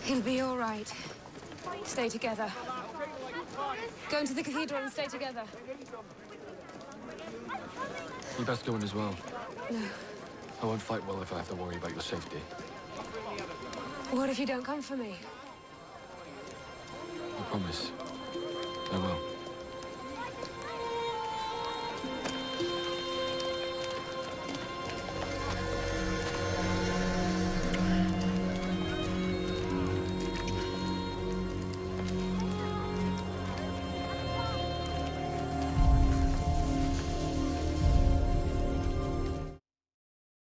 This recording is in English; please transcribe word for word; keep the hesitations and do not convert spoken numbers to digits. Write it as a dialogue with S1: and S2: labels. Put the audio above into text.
S1: He'll be all right. Stay together. Go into the cathedral and stay together.
S2: You best go in as well.
S1: No.
S2: I won't fight well if I have to worry about your safety.
S1: What if you don't come for me?
S2: I promise. I will.